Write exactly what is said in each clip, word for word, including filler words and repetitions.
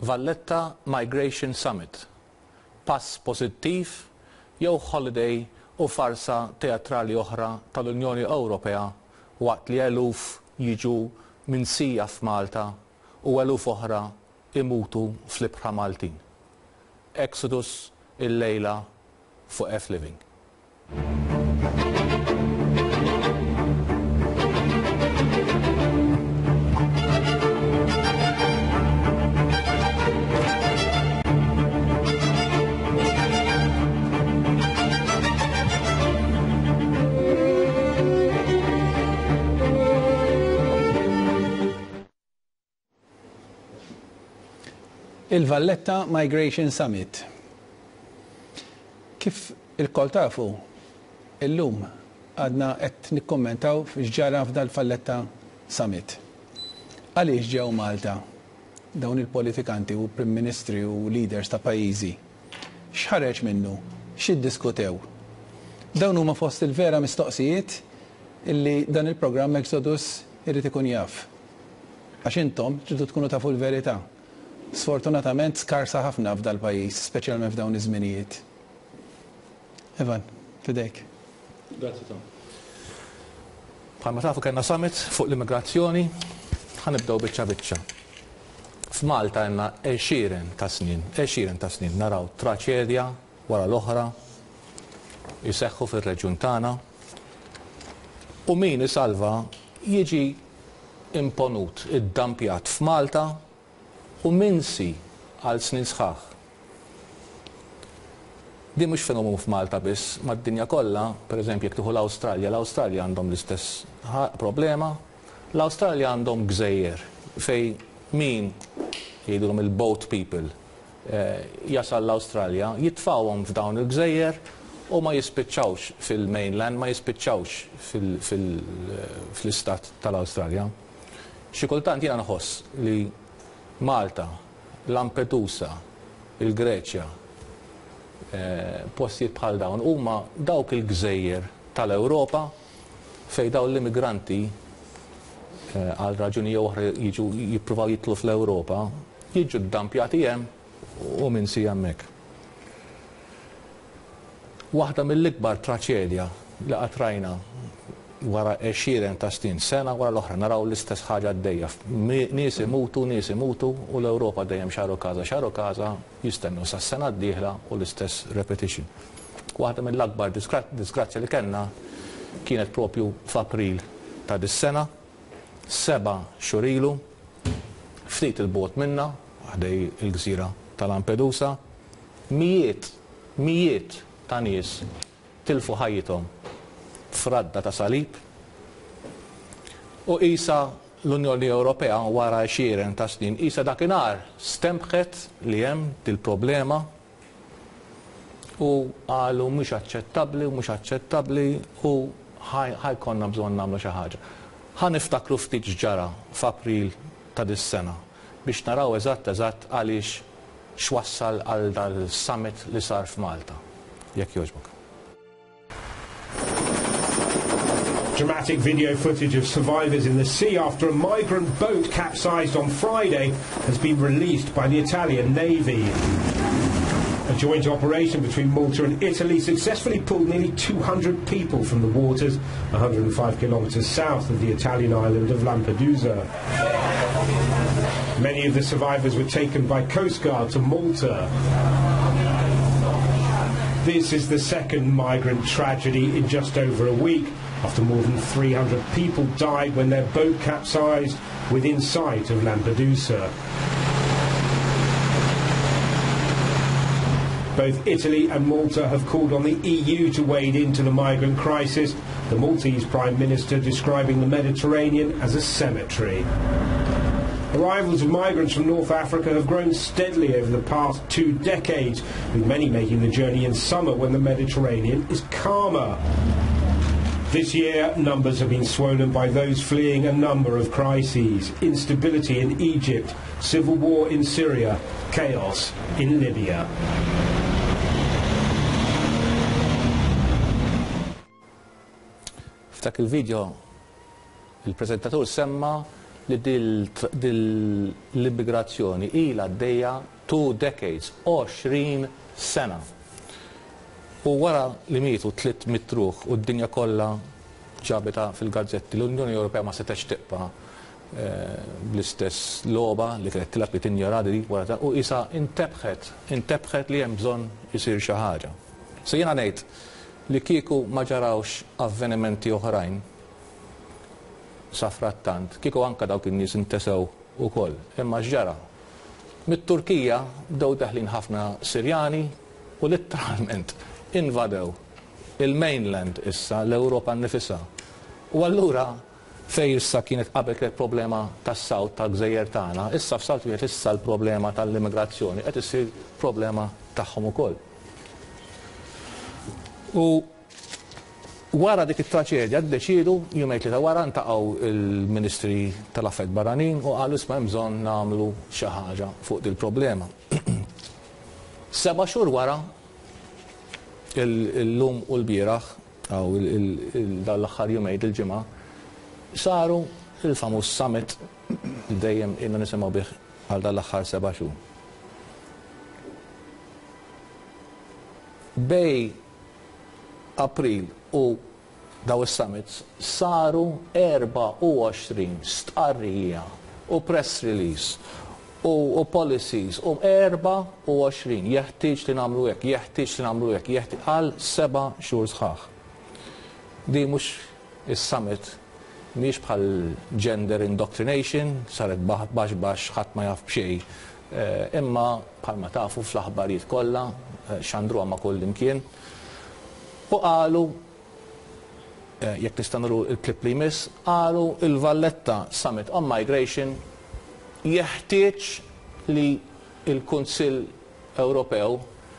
Valletta Migration Summit. Pass pożittiv jew holiday u farsa teatrali oħra tal-Unjoni Ewropea waqt li eluf jiġu minsija f'Malta u eluf oħra imutu fl-ibħra Maltin. Exodus il-lejla fuq F Living. Il-Valletta Migration Summit. Kif il-kol tafu, illum għadna qed nikkommentaw f'ġara f'dal-Valletta Summit. Għaliex ġew Malta dawn il-politikanti u prim ministri u leaders ta' pajjiżi? X'ħareġ minnu? X'iddiskutew? Dawn huma fost il-vera mistoqsijiet illi dan il-programm Exodus irid ikun jaf. Għax intom tridu tkunu tafu l-verità. Sfortunatament skarsa ħafna f'dal pajjiż, speċjalment f'dawn iż-żminijiet. Evan, fidejk. Grazzi Tom. Bħalma tafu kellna summit fuq l-immigrazzjoni, ħanibdew biċċa biċċa. F'Malta għandna għexieren ta' snin, għexieren ta' snin naraw traċedja wara l-oħra jseħħu fir-reġjun tagħna u min isalva jiġi imponut iddampjat f'Malta u minsi għal snin sħaħ. Di mhux fenomenu f'Malta biss, mad-dinja kollha, pereżempju jekk tieħu l-Awstralja, l-Awstralja għandhom l-istess problema. L-Awstralja għandhom gżejjer fej min jgħidulhom il-boat people jasal l-Awstralja, jitfawhom f'dawn il-gżejjer u ma jispiċċawx fil-mainland, ma jispiċċawx fl-istat tal-Awstralja. Xi kultant jiena nħoss li Malta, Lampedusa, il-Greċja, postijiet bħal dawn huma dawk il-gżejjer tal-Ewropa fejn dawn l-immigranti għal raġuni oħra jiġu jippruvaw jitlu fl-Ewropa, jiġu ddampjati hemm u minsi hemmhekk. Waħda mill-ikbar traċedja li qatt rajna wara għexieren ta' snin, sena wara l-oħra naraw l-istess ħaġa għaddejja. Nies imutu, nies imutu u l-Ewropa dejjem xaru każa, xaru każa jistennew sas-sena d-dieħla u l-istess repetition. Waħda mill-akbar disgrazzja li kellna kienet propju f'April ta' dis-sena, seba' xhur ilu, ftit il-bogħod minnha, ħdej il-gżira ta' Lampedusa, mijiet, mijiet ta' nies tilfu ħajjithom f'radda ta' salib u qisha l-Unjoni Ewropea wara għexieren ta' snin qisha dakinhar stempħet li hemm dil-problema u qalu mhux aċċettabbli u mhux aċċettabbli u ħajkonna bżonn nagħmlu xi ħaġa. Ħaniftakru ftit ġara f'April ta' dis-sena biex naraw eżatt eżatt għaliex x'wassal għal dal-summit li sar f'Malta. Jekk jogħġbok. Dramatic video footage of survivors in the sea after a migrant boat capsized on Friday has been released by the Italian Navy. A joint operation between Malta and Italy successfully pulled nearly two hundred people from the waters one hundred five kilometres south of the Italian island of Lampedusa. Many of the survivors were taken by Coast Guard to Malta. This is the second migrant tragedy in just over a week, after more than three hundred people died when their boat capsized within sight of Lampedusa. Both Italy and Malta have called on the E U to wade into the migrant crisis, the Maltese Prime Minister describing the Mediterranean as a cemetery. Arrivals of migrants from North Africa have grown steadily over the past two decades, with many making the journey in summer when the Mediterranean is calmer. This year, numbers have been swollen by those fleeing a number of crises: instability in Egypt, civil war in Syria, chaos in Libya. F'dak il-video il-preżentatur semma li dil-immigrazzjoni ilha għaddejja two decades, għoxrin sena. U wara li mietu tliet mitruħ u d-dinja kollha ġabita fil-gazzetti, l-Unjoni Ewropea ma setax tiqpa bl-istess logħba li kienet tilab li tinjora di wara u isa intebħet, intebħet li hemm bżonn isir xi ħaġa. Se jiena ngħid li kieku ma ġarawx avvenimenti oħrajn sa frattant, kieku anke dawk in-nies intesew ukoll, imma x'ġara. Mit-Turkija bdew daħlin ħafna Sirjani u letteralment invadew il-mainland issa l-Ewropa nnifisha. U allura fej issa kienet qabel kienet problema tas-sawt tal-gżejjer tagħna, issa f'sawt wieħed issa l-problema tal-immigrazzjoni qed issir problema tagħhom ukoll. U wara dik it-traċedja ddeċiedu jumejn tlieta wara ntaqgħu il-Ministri tal-Affarijiet Barranin u qalu isma' hemm bżonn nagħmlu xi ħaġa fuq il-problema. Seba' xhur wara il-lum u l-bieraħ aw dawn l-aħħar jumejn il-ġimgħa saru il-famuż summit li dejjem inna nisimgħu bih għal dan l-aħħar seba' xhur. Bej April u daw is-summits saru erba' u għoxrin stqarrija u press release u policies u erba' u għoxrin jeħtieġ li nagħmlu hekk, jeħtieġ li nagħmlu hekk, jeħtieġ għal seba' xhur sħaħ. Di mhux is-summit mhix bħal gender indoctrination, saret baxx baxx ħadd ma jaf b'xejn, imma bħalma tafu fl-aħbarijiet kollha x'għandruha ma' kull imkien. U qalu, jekk tistanru il-klip li jmiss, qalu il-Valletta Summit on Migration jeħtieġ li il-Kunsill Ewropew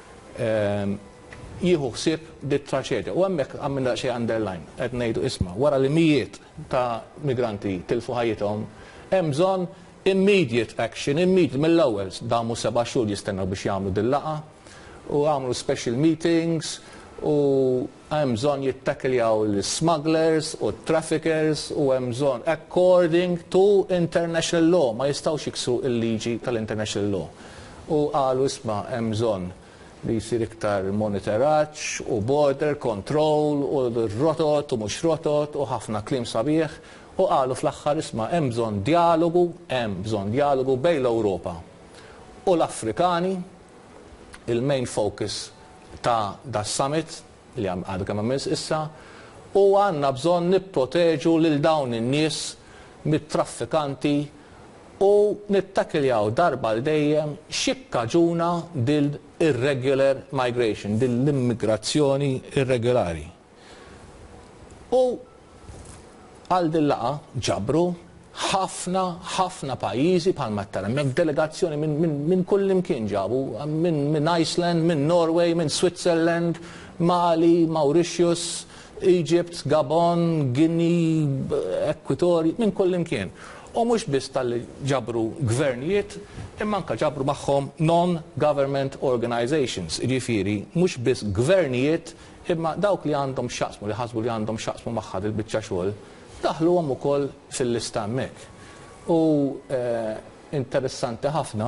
jieħu ħsieb dit-traċedja. U hemmhekk għamilna xi underline qed ngħidu isma' wara li mijiet ta' migranti tilfu ħajjithom hemm bżonn immediate action, immediate mill-ewwel damu seba' xhur jistennew biex jagħmlu din laqgħa u għamlu special meetings u hemm bżonn jittakiljaw l-smugglers u traffickers u hemm bżonn according to international law ma jistgħux jiksru l-liġi tal-international law. U qalu isma' hemm bżonn li jsir iktar monitoraġġ u border control u rotot u mhux rotot u ħafna kliem sabiħ u qalu fl-aħħar isma' hemm bżonn dialogu, hemm bżonn dialogu bejn l-Ewropa u l-Afrikani, il-main focus ta' da summit li għadu kemm hemm issa u għandna bżonn nipproteġu lil dawn in-nies mit-traffikanti u nittakiljaw darba l dejjem x'ikkaġuna dil irregular migration, din l-immigrazzjoni irregolari. U għal din laqa ġabru ħafna ħafna pajjiżi bħalma tara hemmhekk delegazzjoni minn min, min kull imkien ġabu, minn min Iceland, minn Norway, minn Switzerland, Mali, Mauritius, Egypt, Gabon, Guinea, Ekwatorju, minn kull imkien. U mhux biss tal-li ġabru gvernijiet, imma anke ġabru magħhom non-government organizations, jiġifieri mhux biss gvernijiet, imma dawk li għandhom xaqsmu li ħasbu li għandhom xaqsmu magħha il-biċċa xogħol, daħluhom ukoll fil-lista hemmhekk. U eh, interessanti ħafna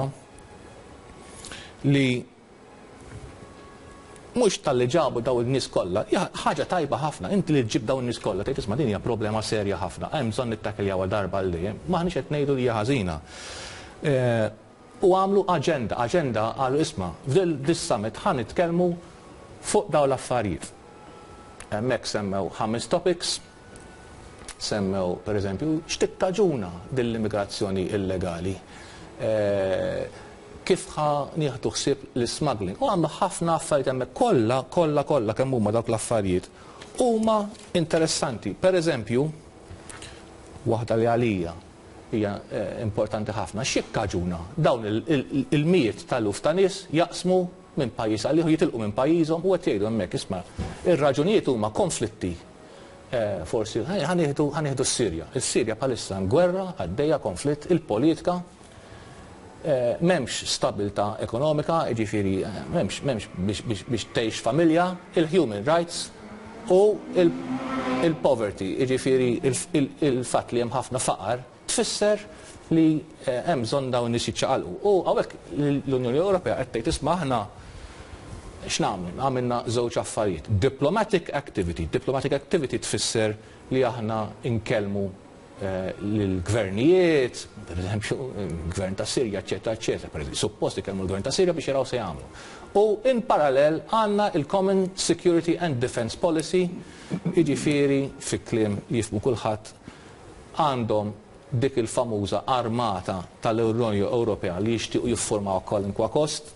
li mhux tal-li ġabu daw il-nies kollha, ħaġa tajba ħafna, inti li ġib daw il-nies kollha, tgħid isma' din hija problema serja ħafna, hemm bżonn nittakiljaw darba l dejjem, m'aħniex qed ngħidu li hija ħażina. U għamlu aġenda, aġenda qalu isma' f'dil dis-summit ħa nitkellmu fuq dawn l-affarijiet. Hemmhekk semmew ħames topics, semmew pereżempju x'tikkaġuna din l-immigrazzjoni illegali. Kif ħa nieħdu ħsieb l-smuggling. U għamlu ħafna affarijiet hemmhekk kollha, kollha, kollha kemm huma dawk l-affarijiet huma interessanti. Pereżempju, waħda li għalija hija importanti ħafna, x'ikkaġuna dawn il-miet tal-luf ta' nies jaqsmu minn pajjiż għal ieħor jitilqu minn pajjiżhom u qed jgħidu hemmhekk isma' ir-raġunijiet huma konflitti. Forsi ħanieħdu s-Sirja. Is-Sirja bħalissa gwerra, għaddejja konflitt, il-politika. Memx stabilta ekonomika, ġifiri, memx, memx biex tgħix familja, il-human rights u il-poverty, ġifiri il-fat li hemm ħafna faqar tfisser li hemm bżonn dawn nies jiċċaqalqu. U hawnhekk l-Unjoni Ewropea qed tgħid isma' aħna x'nagħmlu? Għamilna żewġ affarijiet. Diplomatic activity. Diplomatic activity tfisser li aħna nkellmu lill-gvernijiet, pereżempju l-gvern ta' Sirja, eċetera, eċetera. Suppost ikellmu l-gvern ta' Sirja biex jaraw se jagħmlu. U in parallel għandna il-Common Security and Defence Policy, jiġifieri fi kliem li jifhmu kulħadd għandhom dik il-famuża armata tal-Unjoni Ewropea li jixtiequ jiffurmaw kwalinkwa kost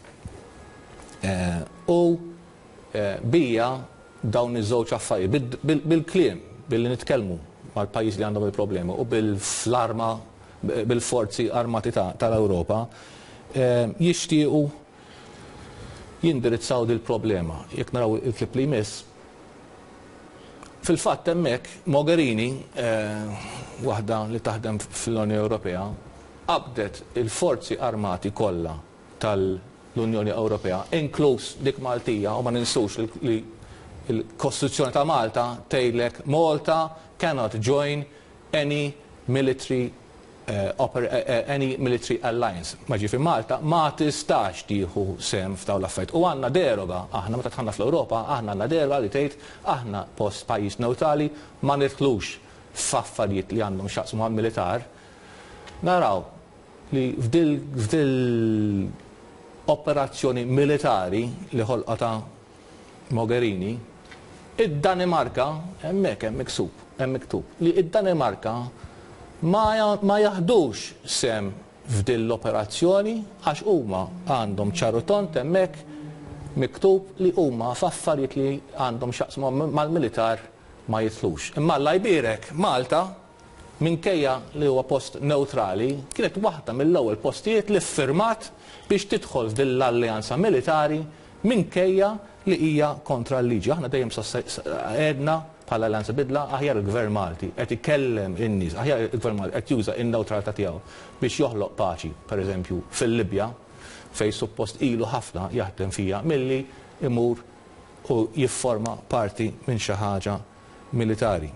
u bija dawn iż-żewġ affarijiet bil-kliem billi nitkellmu mal-pajjiż li għandhom il-problemi u bil-arma bil-forzi armati tal-Ewropa jixtiequ jindirizzaw dil-problema. Jekk naraw il-klip li jmiss, fil-fatt hemmhekk Mogherini, waħda li taħdem fl-Unjoni Ewropea, qabdet il-forzi armati kollha tal-Unjoni Ewropea, inkluż dik Maltija, u ma ninsux li il-Kostituzzjoni ta' Malta tgħidlek Malta cannot join any military uh, oper, uh, any military alliance. Ma ġifi Malta ma tistax tieħu sem f'dawn l-affarijiet. U għandna deroga, aħna meta tħanna fl-Ewropa, aħna għandna deroga li tgħid aħna post pajjiż neutrali ma nidħlux f'affarijiet li għandhom x'jaqsmu mal-militar. Naraw li f'dil operazzjoni militari li ħolqota Mogherini, id-Danimarka hemmhekk hemm miksub, hemm miktub li id-Danimarka ma jaħdux sem f'din l-operazzjoni għax huma għandhom ċarutont hemmhekk miktub li huma f'affarijiet li għandhom x'jaqsmu mal-militar ma jidħlux. Imma alla jbierek Malta minkejja li huwa post neutrali kienet waħda mill-ewwel postijiet li ffirmat biex tidħol f'din l-alleanza militari minkejja li hija kontra l-liġi. Aħna dejjem għedna bħala alleanza bidla aħjar il-Gvern Malti qed ikellem in-nies, aħjar il-Gvern Malti qed juża n-newtralità tiegħu biex joħloq paċi, pereżempju fil-Libja fejn suppost ilu ħafna jaħdem fija milli imur u jifforma parti minn xi ħaġa militari.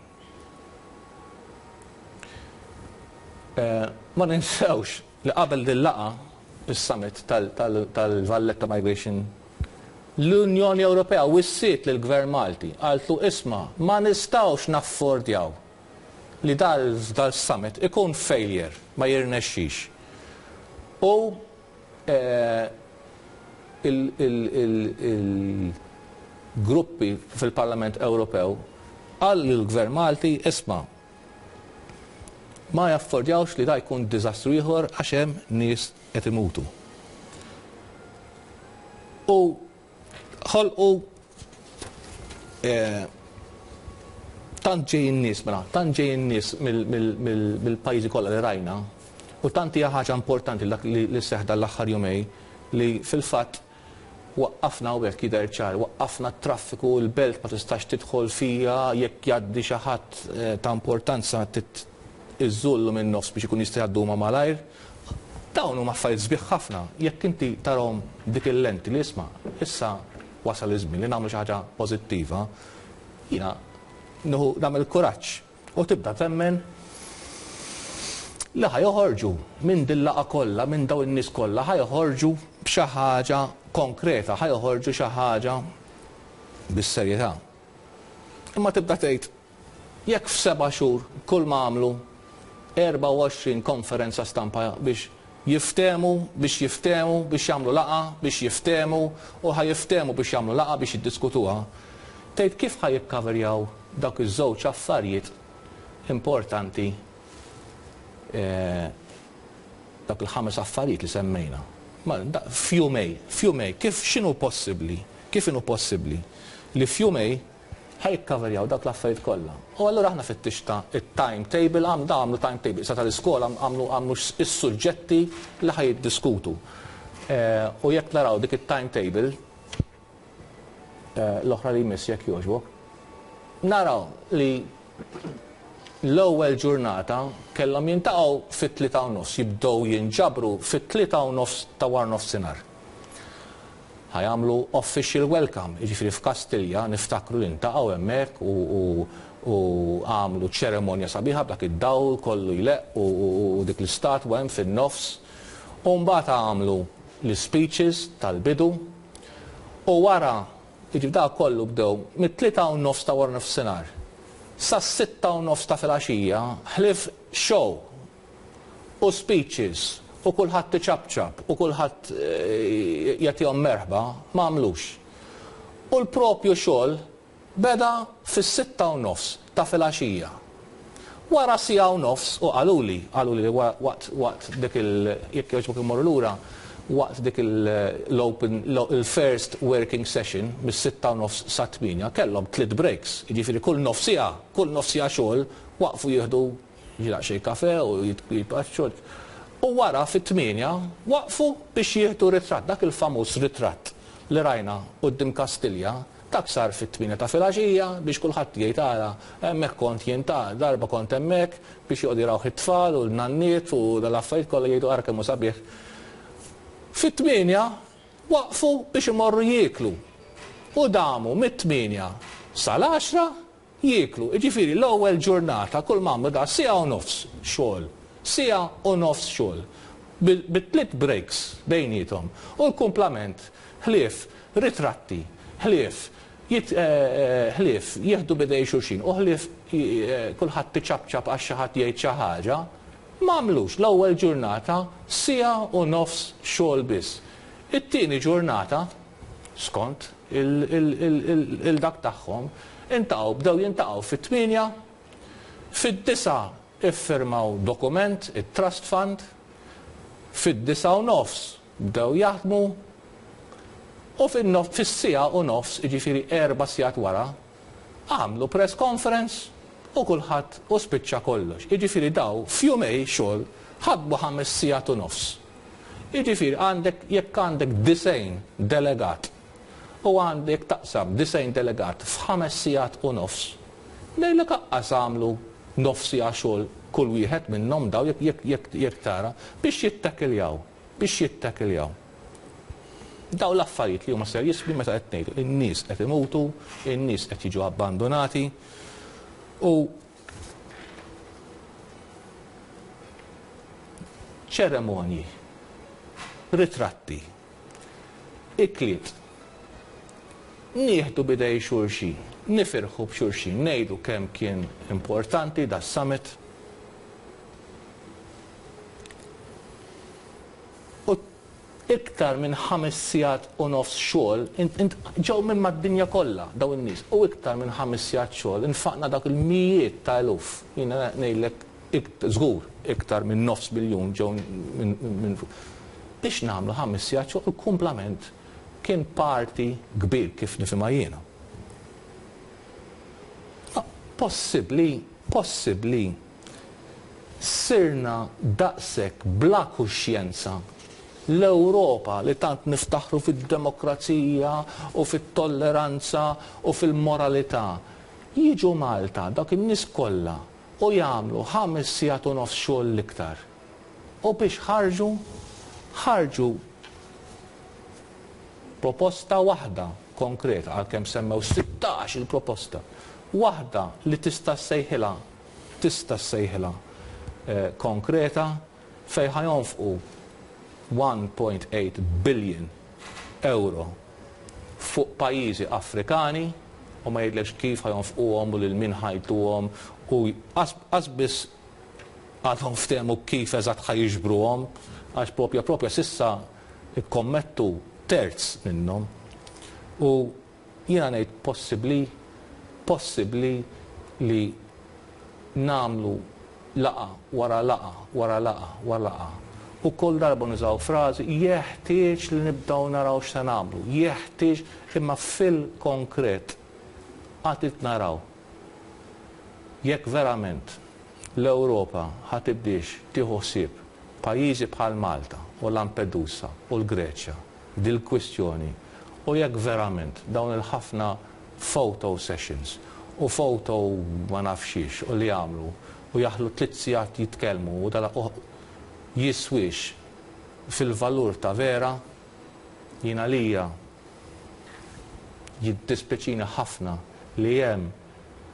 Ma ninsewx li qabel din laqa is-summit tal-Valletta Migration l-Unjoni Ewropea wissiet lill-Gvern Malti qaltlu isma' ma nistgħux naffordjaw li dal-summit ikun failure ma jirnexxix. U il-gruppi fil-Parlament Ewropew qal lill-Gvern Malti isma' ma jaffordjawx li da jkun diżastru ieħor għax hemm nies qed imutu. U ħolqu tant ġejjin nies mela, tant ġejjin nies mill-pajjiżi kollha li rajna u tant hija ħaġa importanti li seħħda l-aħħar jumej li fil-fatt waqqafna u hekk jidher ċar, waqqafna t-traffiku l-belt ma tistax tidħol fija jekk jgħaddi xi ħadd ta' importanza iżżullu minn nofs biex ikun jista' jgħaddu ma' malajr. Dawn huma affarijiet sbieħ ħafna, jekk inti tarahom dik il-lenti li isma' issa wasal iż-żmien li nagħmlu xi ħaġa pożittiva, jiena nieħu nagħmel kuraġġ u tibda temmen li ħajoħorġu minn din laqgħa kollha, minn dawn in-nies kollha ħajoħorġu b'xi ħaġa konkreta, ħajoħorġu xi ħaġa bis-serjetà. Imma tibda tgħid jekk f'seba' xhur kull ma għamlu erba' u għoxrin konferenza stampa biex jiftemu, biex jiftemu, biex jagħmlu laqa, biex jiftemu u ħajiftemu biex jagħmlu laqa biex jiddiskutuha. Tgħid kif ħajikkaverjaw dak iż-żewġ affarijiet importanti dak il-ħames affarijiet li semmejna. F'jumej, f'jumej, kif x'inhu possibbli? Kif inhu possibbli li f'jumej ħajkkaverjaw dak l-affarijiet kollha. U allura aħna fit-tixta it-timetable għam da għamlu timetable sa tal-iskola għamlu għamlu s-suġġetti li ħajiddiskutu. U jekk naraw dik it-timetable l-oħra li jmiss jekk jogħġbok, naraw li l-ewwel ġurnata kellhom jintaqgħu fit-tlieta u nofs, jibdew jinġabru fit-tlieta u nofs ta' war nofsinhar. ħajamlu official welcome, jiġifieri f'Kastilja niftakru li ntaqgħu hemmhekk u u għamlu ċeremonja sabiħa b'dak id-dawl kollu jleq u dik l-istatwa hemm fin-nofs. U mbagħad għamlu l-speeches tal-bidu u wara jiġi dak kollu bdew mit-tlieta u nofs ta' wara nofsinhar sa sitta u nofs ta' filgħaxija ħlief show u speeches u kulħadd tiċabċab u kulħadd jagħtihom merħba ma għamlux. U l-propju xogħol beda fis-sitta u nofs ta' filgħaxija. Wara sija u nofs u qaluli, qaluli waqt waqt dik il jekk jogħġbok imorru lura waqt dik l-open il-first working session mis-sitta u nofs sa tminja kellhom tliet breaks. Jiġifieri kull nofsija, kull nofsija xogħol waqfu jieħdu ġilaq xejn kafe u jitpaċċu. U wara fit-tminja waqfu biex jieħdu ritratt, dak il-famuż ritratt li rajna quddiem Kastilja. Dak sar fit-tminja ta' filgħaxija biex kulħadd jgħid ara hemmhekk kont jien ta' darba kont hemmhekk biex joqgħdu jaraw it-tfal u l-nanniet u dal-affarijiet kollha jgħidu ara kemm hu sabiħ. Fit-tminja waqfu biex imorru jieklu. U damu mit-tminja sal-għaxra jieklu. Jiġifieri l-ewwel ġurnata kull mamma da sija u nofs xogħol. Sija u nofs xogħol. Bit-tliet breaks bejnietom. U l-kumplament ħlief ritratti, ħlief ħlief jieħdu bidej xulxin u ħlief kulħadd tiċabċab għax xi ħadd jgħid xi ħaġa, m'għamlux l-ewwel ġurnata sija u nofs xogħol biss. It-tieni ġurnata skont il-dak tagħhom intaqgħu bdew jintaqgħu fit-tminja, fid-disa' iffirmaw dokument, it-trust fund, fid-disa' u nofs bdew jaħdmu. U fis-sija u nofs, jiġifieri erba' sigħat wara, għamlu press conference u kulħadd u spiċċa kollox. Jiġifieri daw f'jumej xogħol ħadbu ħames sigħat u nofs. Jiġifieri għandek jekk għandek disejn delegat u għandek taqsam disejn delegat f'ħames sigħat u nofs, ngħidlek aqqas għamlu nofsija xogħol kull wieħed minnhom daw jekk tara biex jittakiljaw, biex jittakiljaw. Daw l-affarijiet li huma ser jisbi meta qed ngħidu in-nies qed imutu, in-nies qed jiġu abbandonati u ċeremonji, ritratti, ikliet, nieħdu bidej xulxin, nifirħu b'xulxin, ngħidu kemm kien importanti da summit. Iktar minn ħames sigħat u nofs xogħol, ġew minn mad-dinja kollha daw in-nies, u iktar minn ħames sigħat xogħol infaqna dak il-mijiet ta' eluf. Jiena ngħidlek żgur iktar minn nofs biljun ġew minn biex nagħmlu ħames sigħat xogħol, il-kumplament kien parti kbir kif nifhimha jiena. Possibbli, possibbli sirna daqshekk bla kuxjenza l-Ewropa li tant niftaħru fid-demokrazija u fit-tolleranza u fil-moralità jiġu Malta dak in-nies kollha u jagħmlu ħames sigħat u nofs xogħol l-iktar. U biex ħarġu ħarġu proposta waħda konkreta għalkemm semmew sittax il-proposta. Waħda li tista' ssejħilha tista' ssejħilha konkreta fejn ħajonfqu one point eight billion euro fuq pajjiżi Afrikani u ma jgħidlekx kif ħajonfquhom u lil min ħajtuhom u qasbis għadhom ftehmu kif eżatt ħajġbruhom għax propja propja sissa ikkommettu terz minnhom u jiena ngħid possibbli possibbli li nagħmlu laqa wara laqa wara laqa wara laqa. U kull darba nużaw frażi jeħtieġ li nibdew naraw x'se nagħmlu, jeħtieġ imma fil-konkret għad naraw jekk verament l-Ewropa ħatibdiex tieħu ħsieb pajjiżi bħal Malta u Lampedusa u l-Greċja dil-kwistjoni u jekk verament dawn il-ħafna photo sessions u photo ma nafxiex u li jagħmlu u jaħlu tliet sigħat jitkellmu u dala jiswix fil-valur ta' vera jiena lija jiddispjaċina ħafna li hemm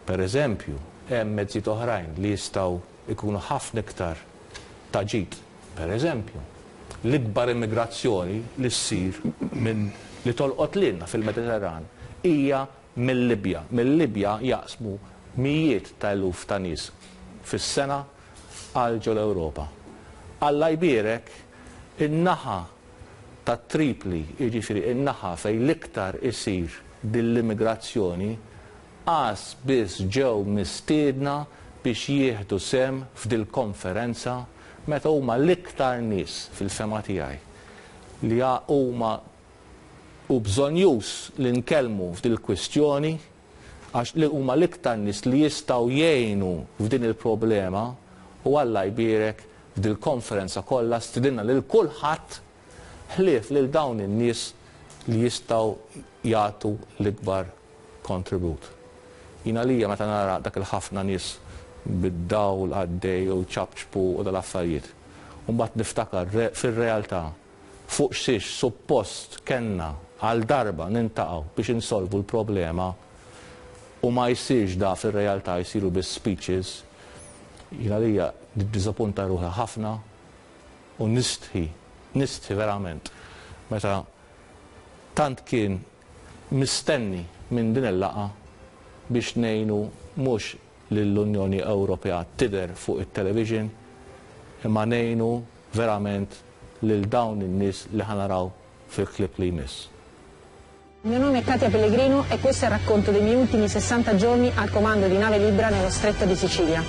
Per eżempju, hemm mezzi oħrajn li jistgħu ikunu ħafna iktar ta' ġid. Per eżempju, l-ikbar immigrazzjoni li ssir minn li tolqot lilna fil-Mediterran hija mill-Libja. Mill-Libja jaqsmu mijiet ta' eluf ta' nies fis-sena għal ġol Ewropa. Alla jbierek in-naħa ta' Tripli, jiġifieri in-naħa fejn l-iktar isir din l-immigrazzjoni għas biss ġew mistiedna biex jieħdu sem f'dil konferenza meta huma l-iktar nies fil-fema tiegħi li huma u bżonjus li nkellmu f'dil kwistjoni għax li huma l-iktar nies li jistgħu jgħinu f'din il-problema u Alla jbierek f'dil konferenza kollha stidinna lil kulħadd ħlief lil dawn in-nies li jistgħu jagħtu l-ikbar kontribut. Jina lija meta nara dak il-ħafna nies bid-dawl għaddej u ċabċbu u dal-affarijiet. U mbagħad niftakar fir-realtà fuq xiex suppost kenna għal darba nintaqgħu biex insolvu l-problema u ma jsirx da fir-realtà jsiru bis speeches. Jina lija dizappunta ruħa ħafna u nistħi, nistħi verament. Meta tant kien mistenni minn din il-laqa biex ngħinu mhux lill-Unjoni Ewropea tidher fuq it-television imma ngħinu verament lil dawn in-nies li ħanaraw fil-klip li jmiss. Il mio nome è Katia Pellegrino e questo è il racconto dei miei ultimi sessanta giorni al comando di Nave Libra nello Stretto di Sicilia.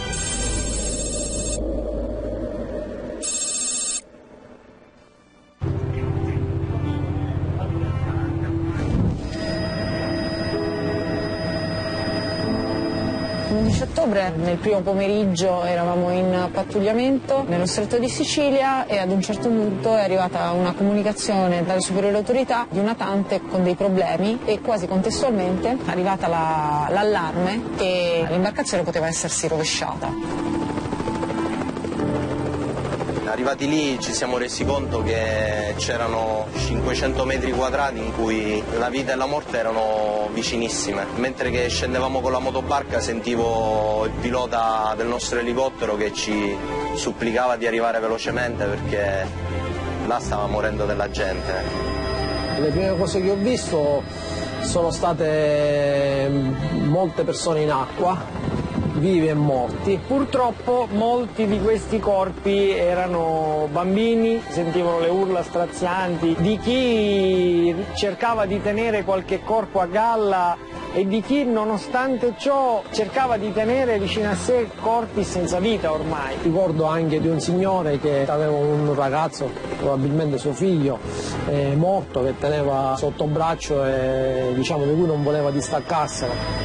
l'undici ottobre, nel primo pomeriggio eravamo in pattugliamento nello Stretto di Sicilia e ad un certo punto è arrivata una comunicazione dalle superiori autorità di un natante con dei problemi e quasi contestualmente è arrivata l'allarme la, che l'imbarcazione poteva essersi rovesciata. Arrivati lì ci siamo resi conto che c'erano cinquecento metri quadrati in cui la vita e la morte erano vicinissime. Mentre che scendevamo con la motobarca sentivo il pilota del nostro elicottero che ci supplicava di arrivare velocemente perché là stava morendo della gente. Le prime cose che ho visto sono state molte persone in acqua, vivi e morti. Purtroppo molti di questi corpi erano bambini, sentivano le urla strazianti di chi cercava di tenere qualche corpo a galla e di chi nonostante ciò cercava di tenere vicino a sé corpi senza vita ormai. Ricordo anche di un signore che aveva un ragazzo, probabilmente suo figlio, eh, morto, che teneva sotto braccio e diciamo di cui non voleva distaccarselo.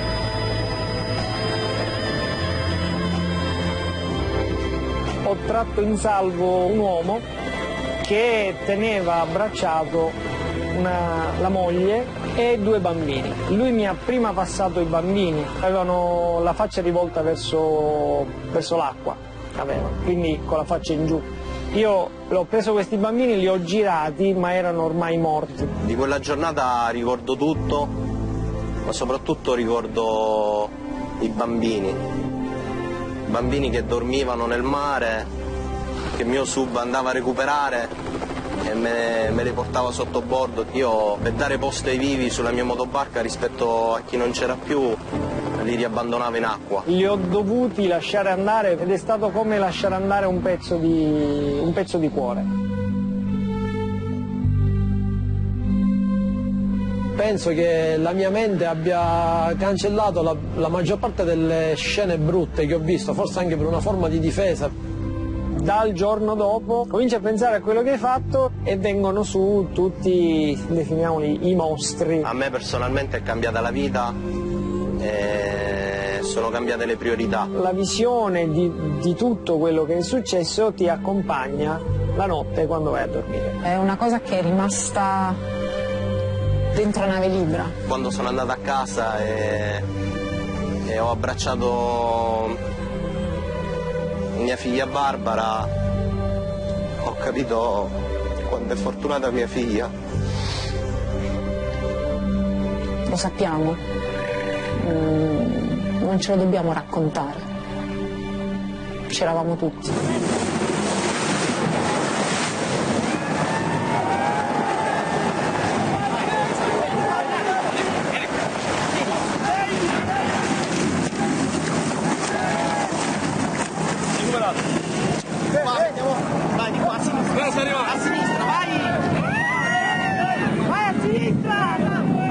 Ho tratto in salvo un uomo che teneva abbracciato una, la moglie e due bambini. Lui mi ha prima passato i bambini, avevano la faccia rivolta verso, verso l'acqua, quindi con la faccia in giù. Io l'ho preso questi bambini, li ho girati, ma erano ormai morti. Di quella giornata ricordo tutto, ma soprattutto ricordo i bambini. Bambini che dormivano nel mare, che mio sub andava a recuperare e me, me li portava sotto bordo. Io per dare posto ai vivi sulla mia motobarca rispetto a chi non c'era più li riabbandonavo in acqua. Li ho dovuti lasciare andare ed è stato come lasciare andare un pezzo di, un pezzo di cuore. Penso che la mia mente abbia cancellato la, la maggior parte delle scene brutte che ho visto, forse anche per una forma di difesa. Dal giorno dopo cominci a pensare a quello che hai fatto e vengono su tutti, definiamoli, i mostri. A me personalmente è cambiata la vita e sono cambiate le priorità. La visione di, di tutto quello che è successo ti accompagna la notte quando vai a dormire. È una cosa che è rimasta dentro Nave Libra. Quando sono andata a casa e, e ho abbracciato mia figlia Barbara, ho capito quanto è fortunata mia figlia. Lo sappiamo, mm, non ce lo dobbiamo raccontare, c'eravamo tutti. Vai di qua a sinistra. A sinistra, vai! Vai a sinistra!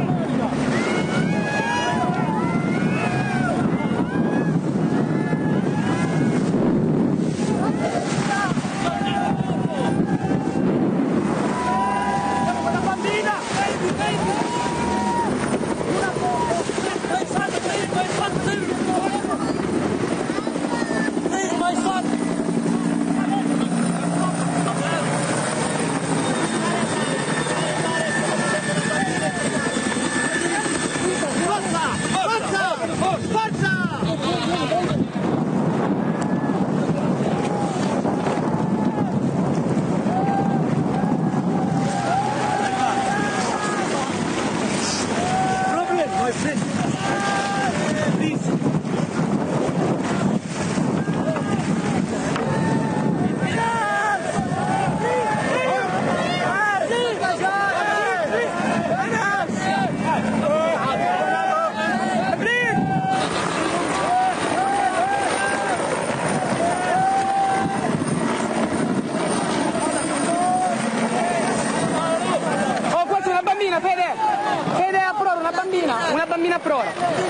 Una bambina a prova.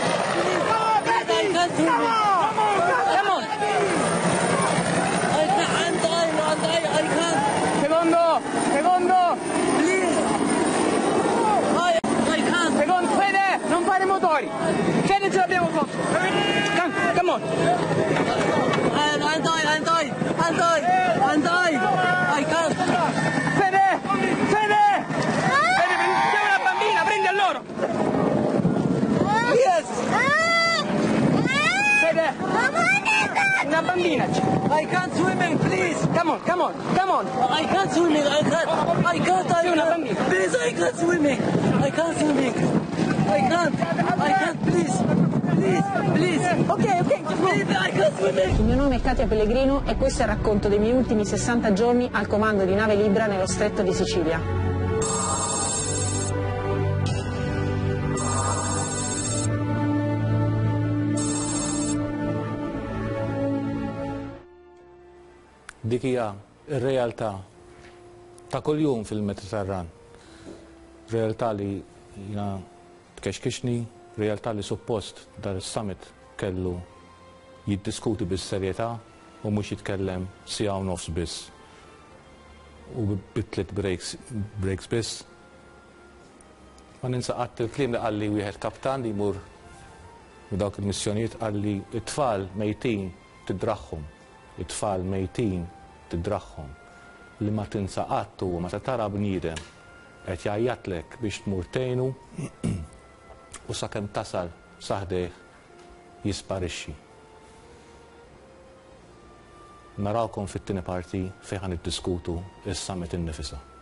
Secondo, secondo. Secondo, Fede, non fare motori. Fede, ce l'abbiamo sotto. Come, come on. Andai, andai, andai, andai. I can't. Fede, Fede. Fede, prendiamo una bambina, prendi a loro. Yes. Fede, una bambina. I can't swimming, please. Come on, come on, come on. I can't swimming. I can't. I can't. I Sì, una can't. bambina. Please, I can't swimming. I can't swimming. I can't. I can't. Please, please, please. Ok, ok, just go. Please, I can't swimming. Il mio nome è Katia Pellegrino e questo è il racconto dei miei ultimi sessanta giorni al comando di nave Libra nello stretto di Sicilia. Dik hija r-realtà ta' kuljum fil-Mediterran. Realtà li jina tkexkixni, realtà li suppost dar summit kellu jiddiskuti bis-serjetà u mhux jitkellem sija u nofs biss. U bitlet breaks, breaks biss. Ma ninsaqat il-klim li qalli wieħed kaptan li jmur u dawk il-missjonijiet qalli it-tfal mejtin tidraħħum. It-tfal mejtin tidraħħom li ma tinsaqat u ma tara bniedem qed jgħajjatlek biex tmur tgħinu u sakemm tasal saħdejh jisparixxi. Narawkom fit-tieni parti fejn ħaniddiskutu is-summit innifisha.